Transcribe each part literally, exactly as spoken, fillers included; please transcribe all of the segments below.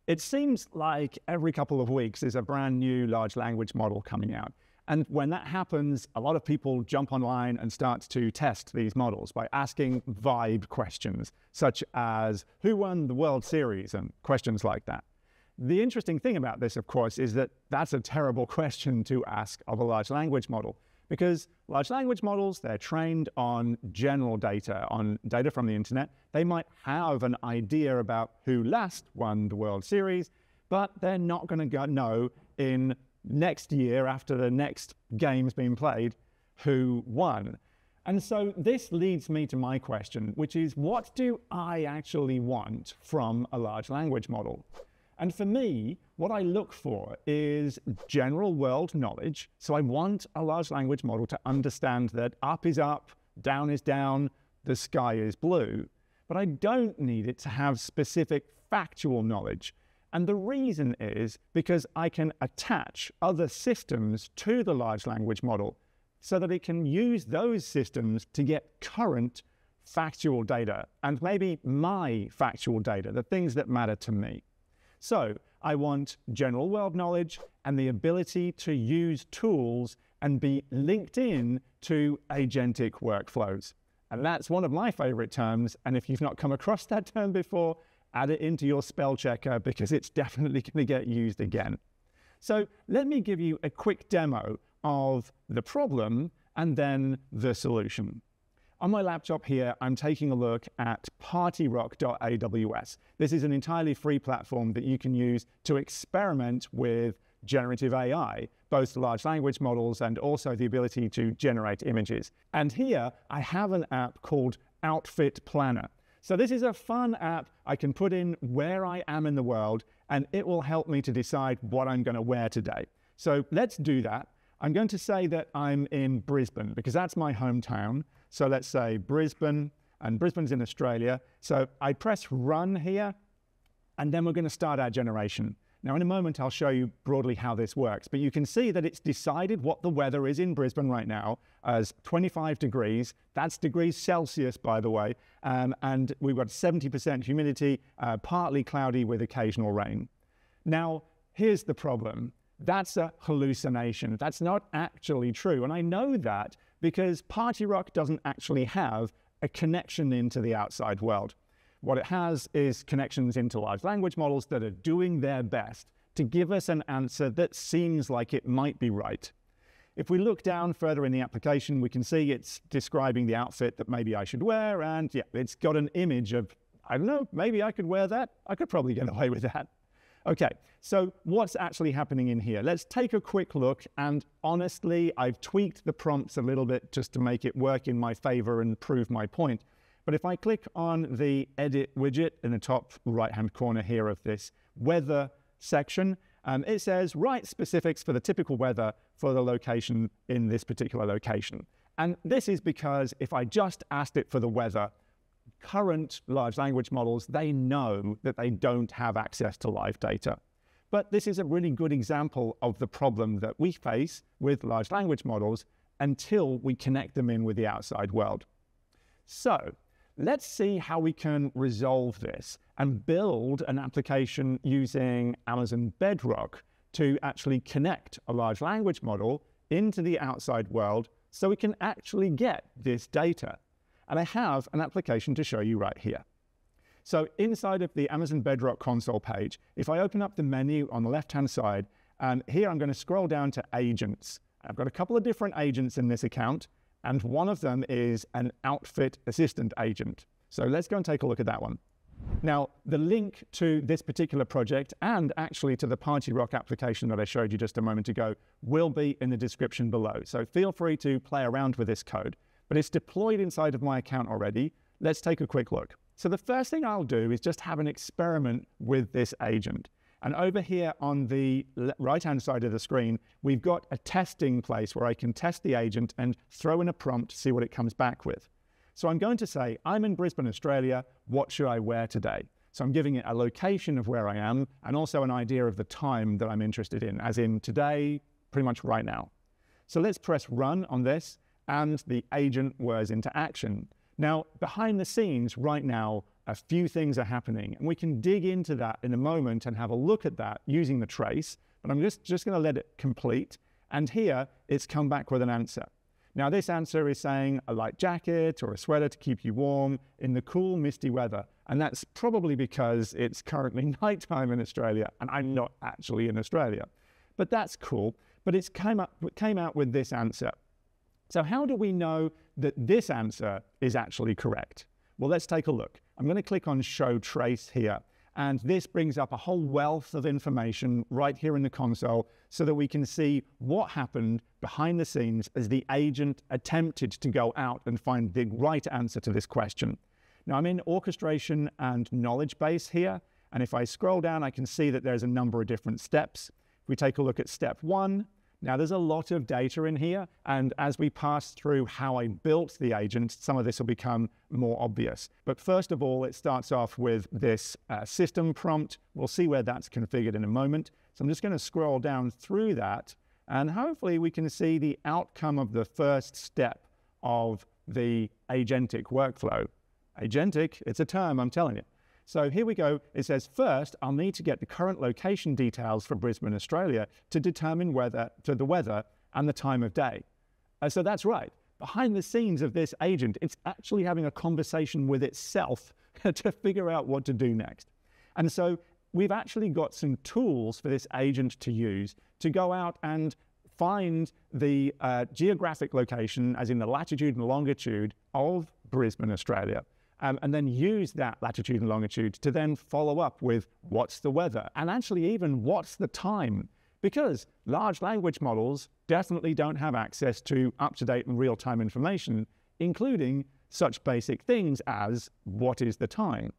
It seems like every couple of weeks there's a brand new large language model coming out. And when that happens, a lot of people jump online and start to test these models by asking vibe questions, such as, who won the World Series, and questions like that. The interesting thing about this, of course, is that that's a terrible question to ask of a large language model, because large language models, they're trained on general data, on data from the internet. They might have an idea about who last won the World Series, but they're not going to know in next year, after the next game's been played, who won. And so this leads me to my question, which is, what do I actually want from a large language model? And for me, what I look for is general world knowledge. So I want a large language model to understand that up is up, down is down, the sky is blue. But I don't need it to have specific factual knowledge. And the reason is because I can attach other systems to the large language model so that it can use those systems to get current factual data, and maybe my factual data, the things that matter to me. So I want general world knowledge and the ability to use tools and be linked in to agentic workflows. And that's one of my favorite terms. And if you've not come across that term before, add it into your spell checker, because it's definitely going to get used again. So let me give you a quick demo of the problem and then the solution. On my laptop here, I'm taking a look at PartyRock dot A W S. This is an entirely free platform that you can use to experiment with generative A I, both large language models and also the ability to generate images. And here I have an app called Outfit Planner. So this is a fun app. I can put in where I am in the world, and it will help me to decide what I'm going to wear today. So let's do that. I'm going to say that I'm in Brisbane, because that's my hometown. So let's say Brisbane, and Brisbane's in Australia. So I press run here, and then we're going to start our generation. Now, in a moment, I'll show you broadly how this works, but you can see that it's decided what the weather is in Brisbane right now as twenty-five degrees. That's degrees Celsius, by the way, um, and we've got seventy percent humidity, uh, partly cloudy with occasional rain. Now, here's the problem. That's a hallucination. That's not actually true, and I know that because PartyRock doesn't actually have a connection into the outside world. What it has is connections into large language models that are doing their best to give us an answer that seems like it might be right. If we look down further in the application, we can see it's describing the outfit that maybe I should wear, and yeah, it's got an image of, I don't know, maybe I could wear that. I could probably get away with that. Okay, so what's actually happening in here? Let's take a quick look, and honestly, I've tweaked the prompts a little bit just to make it work in my favor and prove my point. But if I click on the edit widget in the top right-hand corner here of this weather section, um, it says write specifics for the typical weather for the location in this particular location. And this is because if I just asked it for the weather, current large language models, they know that they don't have access to live data. But this is a really good example of the problem that we face with large language models until we connect them in with the outside world. So let's see how we can resolve this and build an application using Amazon Bedrock to actually connect a large language model into the outside world so we can actually get this data. And I have an application to show you right here. So inside of the Amazon Bedrock console page, if I open up the menu on the left-hand side, and here I'm going to scroll down to agents. I've got a couple of different agents in this account, and one of them is an outfit assistant agent. So let's go and take a look at that one. Now, the link to this particular project and actually to the PartyRock application that I showed you just a moment ago will be in the description below. So feel free to play around with this code, but it's deployed inside of my account already. Let's take a quick look. So the first thing I'll do is just have an experiment with this agent. And over here on the right-hand side of the screen, we've got a testing place where I can test the agent and throw in a prompt to see what it comes back with. So I'm going to say, I'm in Brisbane, Australia. What should I wear today? So I'm giving it a location of where I am and also an idea of the time that I'm interested in, as in today, pretty much right now. So let's press run on this, and the agent whirs into action. Now, behind the scenes right now, a few things are happening. And we can dig into that in a moment and have a look at that using the trace, but I'm just, just gonna let it complete. And here, it's come back with an answer. Now this answer is saying a light jacket or a sweater to keep you warm in the cool, misty weather. And that's probably because it's currently nighttime in Australia and I'm not actually in Australia. But that's cool, but it's came, up, came out with this answer. So how do we know that this answer is actually correct? Well, let's take a look. I'm gonna click on Show Trace here. And this brings up a whole wealth of information right here in the console so that we can see what happened behind the scenes as the agent attempted to go out and find the right answer to this question. Now I'm in orchestration and knowledge base here. And if I scroll down, I can see that there's a number of different steps. If we take a look at step one, now there's a lot of data in here. And as we pass through how I built the agent, some of this will become more obvious. But first of all, it starts off with this uh, system prompt. We'll see where that's configured in a moment. So I'm just going to scroll down through that. And hopefully we can see the outcome of the first step of the agentic workflow. Agentic, it's a term, I'm telling you. So here we go. It says, first, I'll need to get the current location details for Brisbane, Australia to determine whether, to the weather and the time of day. Uh, so that's right. Behind the scenes of this agent, it's actually having a conversation with itself to figure out what to do next. And so we've actually got some tools for this agent to use to go out and find the uh, geographic location, as in the latitude and longitude of Brisbane, Australia. Um, and then use that latitude and longitude to then follow up with what's the weather, and actually even what's the time, because large language models definitely don't have access to up-to-date and real-time information, including such basic things as what is the time.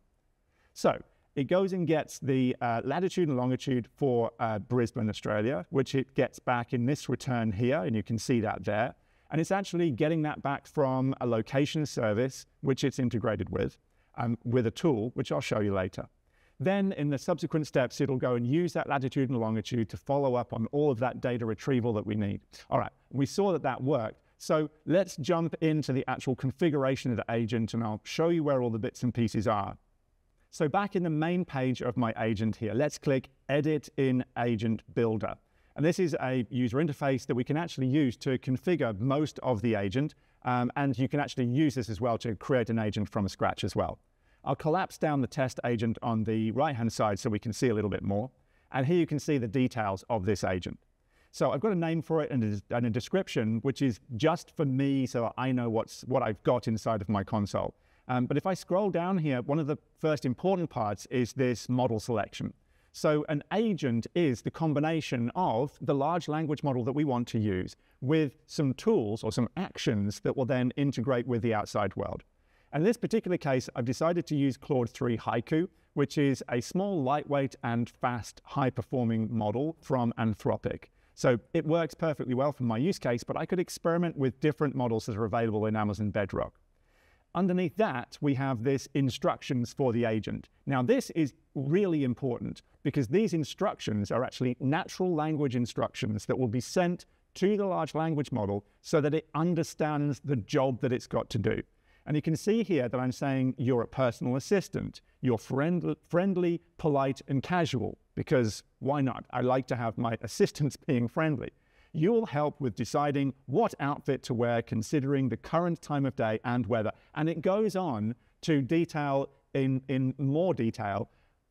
So it goes and gets the uh, latitude and longitude for uh, Brisbane, Australia, which it gets back in this return here, and you can see that there. And it's actually getting that back from a location service, which it's integrated with, um, with a tool, which I'll show you later. Then in the subsequent steps, it'll go and use that latitude and longitude to follow up on all of that data retrieval that we need. All right, we saw that that worked. So let's jump into the actual configuration of the agent, and I'll show you where all the bits and pieces are. So back in the main page of my agent here, let's click Edit in Agent Builder. And this is a user interface that we can actually use to configure most of the agent. Um, and you can actually use this as well to create an agent from scratch as well. I'll collapse down the test agent on the right-hand side so we can see a little bit more. And here you can see the details of this agent. So I've got a name for it and a, and a description, which is just for me so I know what's, what I've got inside of my console. Um, but if I scroll down here, one of the first important parts is this model selection. So an agent is the combination of the large language model that we want to use with some tools or some actions that will then integrate with the outside world. And in this particular case, I've decided to use Claude three Haiku, which is a small, lightweight, and fast, high-performing model from Anthropic. So it works perfectly well for my use case, but I could experiment with different models that are available in Amazon Bedrock. Underneath that, we have this instructions for the agent. Now, this is really important because these instructions are actually natural language instructions that will be sent to the large language model so that it understands the job that it's got to do. And you can see here that I'm saying you're a personal assistant. You're friend friendly, polite, and casual, because why not? I like to have my assistants being friendly. You'll help with deciding what outfit to wear considering the current time of day and weather. And it goes on to detail in, in more detail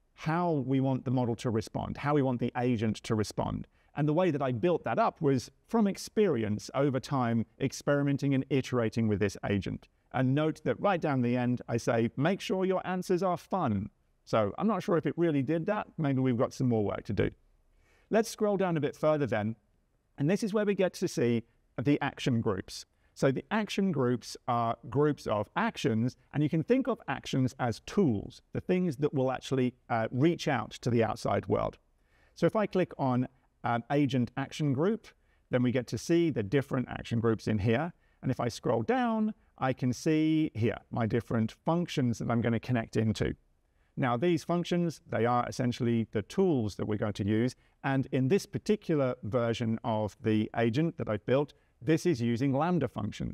how we want the model to respond, how we want the agent to respond. And the way that I built that up was from experience over time, experimenting and iterating with this agent. And note that right down the end, I say, make sure your answers are fun. So I'm not sure if it really did that. Maybe we've got some more work to do. Let's scroll down a bit further then. And this is where we get to see the action groups. So the action groups are groups of actions, and you can think of actions as tools, the things that will actually uh, reach out to the outside world. So if I click on um, Agent Action Group, then we get to see the different action groups in here. And if I scroll down, I can see here my different functions that I'm going to connect into. Now, these functions, they are essentially the tools that we're going to use. And in this particular version of the agent that I've built, this is using Lambda functions.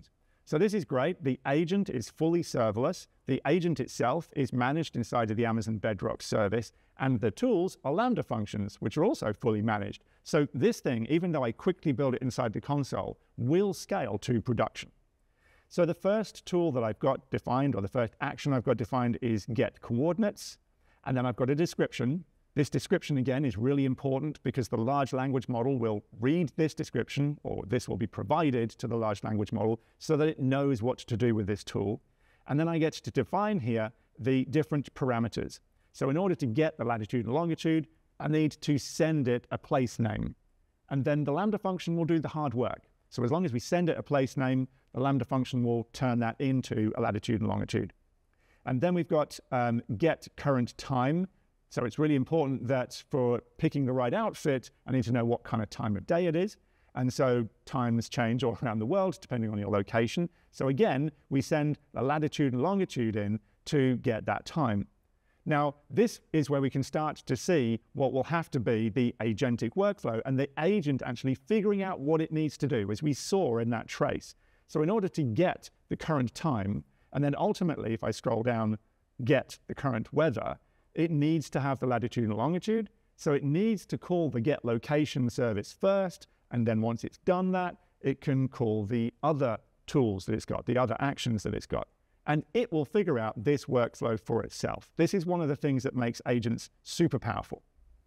So this is great. The agent is fully serverless. The agent itself is managed inside of the Amazon Bedrock service, and the tools are Lambda functions, which are also fully managed. So this thing, even though I quickly build it inside the console, will scale to production. So the first tool that I've got defined, or the first action I've got defined, is get coordinates. And then I've got a description. This description, again, is really important because the large language model will read this description, or this will be provided to the large language model so that it knows what to do with this tool. And then I get to define here the different parameters. So in order to get the latitude and longitude, I need to send it a place name. And then the Lambda function will do the hard work. So as long as we send it a place name, the Lambda function will turn that into a latitude and longitude. And then we've got um, get current time. So it's really important that for picking the right outfit, I need to know what kind of time of day it is. And so times change all around the world, depending on your location. So again, we send the latitude and longitude in to get that time. Now, this is where we can start to see what will have to be the agentic workflow and the agent actually figuring out what it needs to do, as we saw in that trace. So in order to get the current time, and then ultimately, if I scroll down, get the current weather, it needs to have the latitude and longitude. So it needs to call the get location service first. And then once it's done that, it can call the other tools that it's got, the other actions that it's got. And it will figure out this workflow for itself. This is one of the things that makes agents super powerful.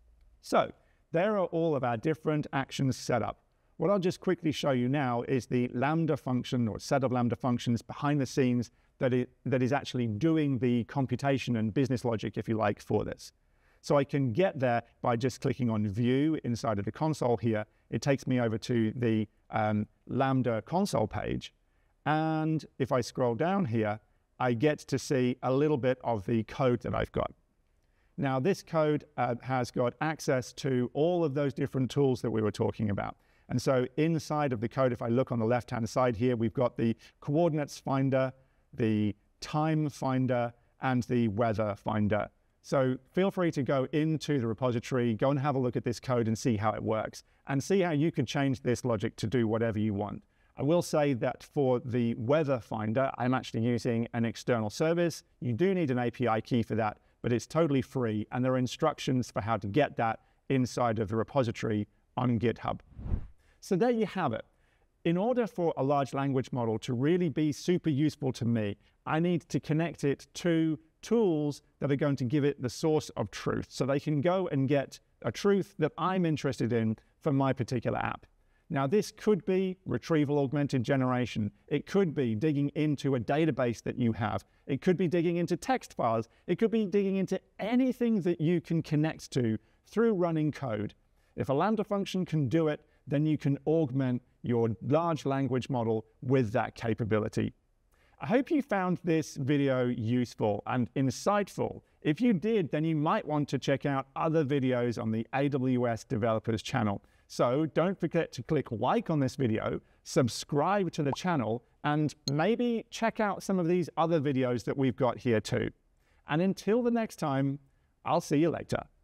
So there are all of our different actions set up. What I'll just quickly show you now is the Lambda function, or set of Lambda functions behind the scenes that, it, that is actually doing the computation and business logic, if you like, for this. So I can get there by just clicking on View inside of the console here. It takes me over to the um, Lambda console page. And if I scroll down here, I get to see a little bit of the code that I've got. Now, this code uh, has got access to all of those different tools that we were talking about. And so inside of the code, if I look on the left-hand side here, we've got the coordinates finder, the time finder, and the weather finder. So feel free to go into the repository, go and have a look at this code and see how it works, and see how you can change this logic to do whatever you want. I will say that for the weather finder, I'm actually using an external service. You do need an A P I key for that, but it's totally free, and there are instructions for how to get that inside of the repository on GitHub. So there you have it. In order for a large language model to really be super useful to me, I need to connect it to tools that are going to give it the source of truth, so they can go and get a truth that I'm interested in for my particular app. Now, this could be retrieval augmented generation. It could be digging into a database that you have. It could be digging into text files. It could be digging into anything that you can connect to through running code. If a Lambda function can do it, then you can augment your large language model with that capability. I hope you found this video useful and insightful. If you did, then you might want to check out other videos on the A W S Developers channel. So don't forget to click like on this video, subscribe to the channel, and maybe check out some of these other videos that we've got here too. And until the next time, I'll see you later.